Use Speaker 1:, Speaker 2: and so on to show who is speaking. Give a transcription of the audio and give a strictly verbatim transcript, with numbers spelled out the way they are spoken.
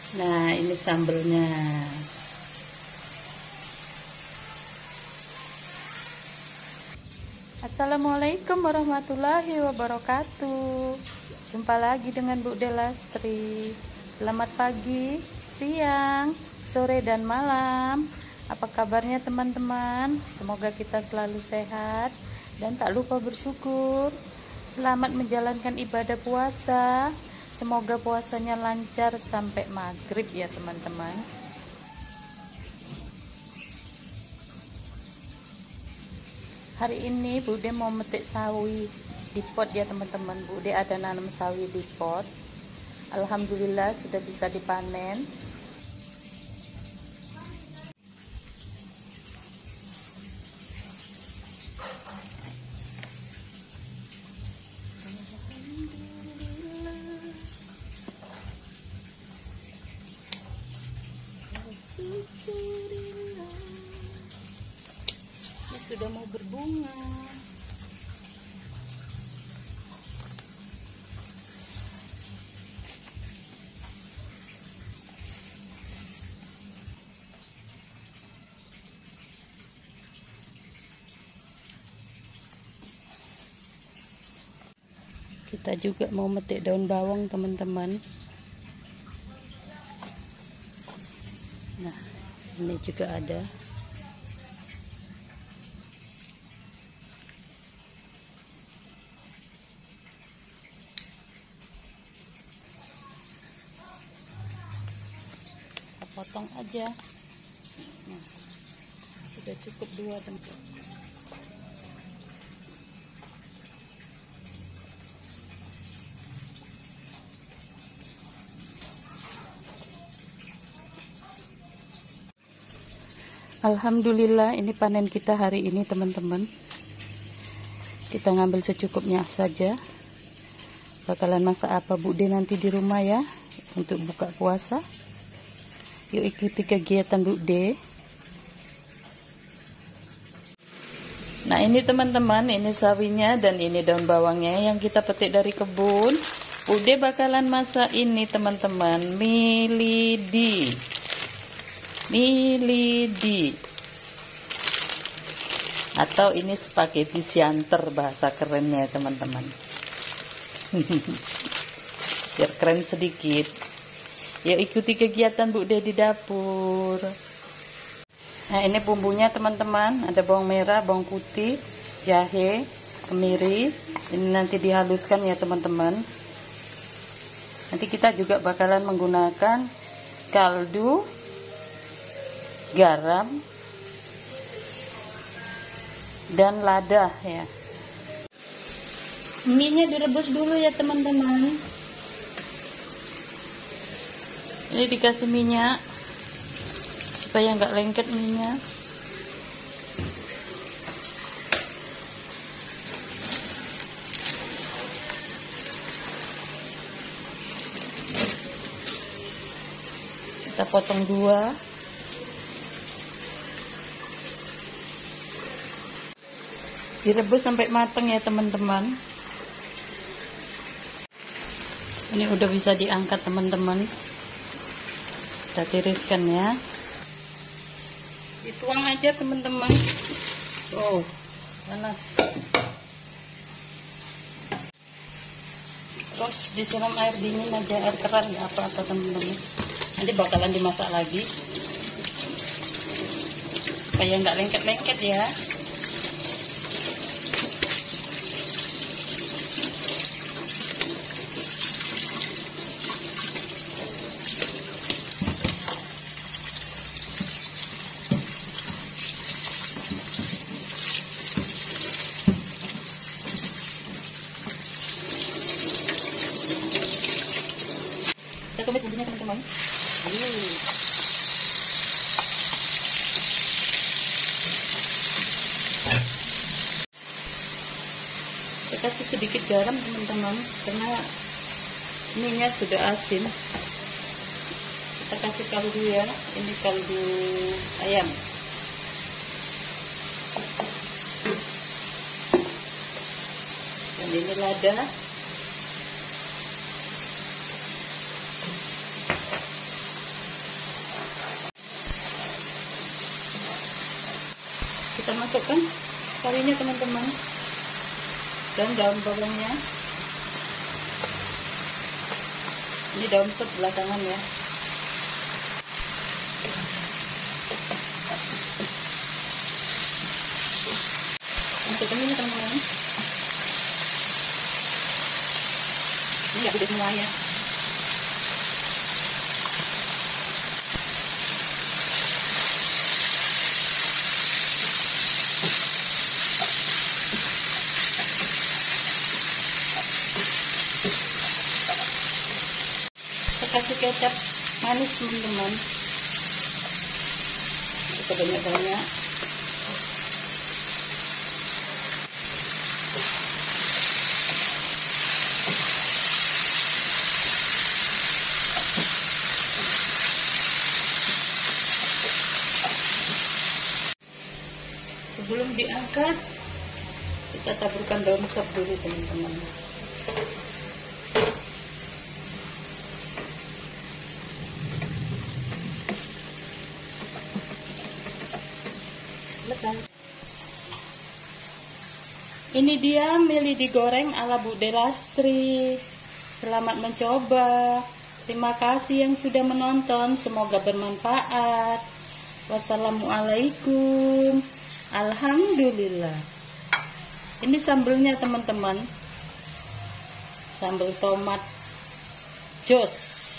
Speaker 1: Nah, ini sambelnya. Assalamualaikum warahmatullahi wabarakatuh. Jumpa lagi dengan Bu Delastri. Selamat pagi, siang, sore, dan malam. Apa kabarnya teman-teman? Semoga kita selalu sehat dan tak lupa bersyukur. Selamat menjalankan ibadah puasa. Semoga puasanya lancar sampai maghrib ya teman-teman. Hari ini Bude mau metik sawi di pot ya teman-teman. Bude ada nanam sawi di pot. Alhamdulillah sudah bisa dipanen. Ini sudah mau berbunga. Kita juga mau metik daun bawang teman-teman. Nah, ini juga ada. Kita potong aja. Nah, sudah cukup dua teman. Alhamdulillah ini panen kita hari ini teman-teman. Kita ngambil secukupnya saja. Bakalan masak apa Bude nanti di rumah ya untuk buka puasa. Yuk ikuti kegiatan Bude. Nah ini teman-teman, ini sawinya dan ini daun bawangnya yang kita petik dari kebun. Bude bakalan masak ini teman-teman, milidi. Milidi atau ini spaghetti siantar bahasa kerennya teman-teman. Biar keren sedikit. Yuk ikuti kegiatan Bude di dapur. Nah ini bumbunya teman-teman, ada bawang merah, bawang putih, jahe, kemiri. Ini nanti dihaluskan ya teman-teman. Nanti kita juga bakalan menggunakan kaldu, garam, dan lada ya. Mie-nya direbus dulu ya teman-teman. Ini dikasih minyak supaya nggak lengket mie-nya. Kita potong dua. Direbus sampai matang ya teman-teman. Ini udah bisa diangkat teman-teman. Kita tiriskan ya. Dituang aja teman-teman. Oh, panas. Terus disiram air dingin aja, air keran nggak apa-apa teman-teman. Nanti bakalan dimasak lagi supaya nggak lengket-lengket ya. Kita tumis bumbunya teman-teman. Kita kasih sedikit garam teman-teman karena mie-nya sudah asin. Kita kasih kaldu ya. Ini kaldu ayam. Dan ini lada. Kita masukkan karinya teman-teman, dan daun bawangnya. Ini daun sop belakangan ya. Masukkan ini teman-teman. Ini nggak gede semua ya. Saya kasih kecap manis teman-teman, sebanyak-banyak. Sebelum diangkat, kita taburkan daun sop dulu teman-teman. Selesai. Ini dia mie digoreng ala Bude Lastri. Selamat mencoba. Terima kasih yang sudah menonton, semoga bermanfaat. Wassalamualaikum. Alhamdulillah. Ini sambelnya teman-teman, sambal tomat jos.